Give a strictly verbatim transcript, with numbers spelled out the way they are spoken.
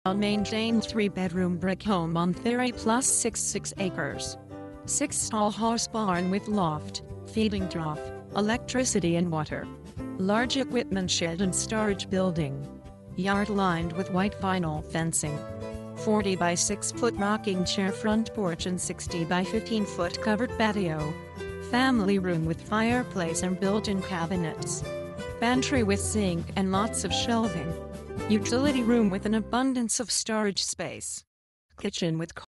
Well-maintained three-bedroom brick home on Theory Plus sixty-six acres. Six-stall horse barn with loft, feeding trough, electricity and water. Large equipment shed and storage building. Yard lined with white vinyl fencing. forty by six foot rocking chair front porch and sixty by fifteen foot covered patio. Family room with fireplace and built-in cabinets. Pantry with sink and lots of shelving. Utility room with an abundance of storage space. Kitchen with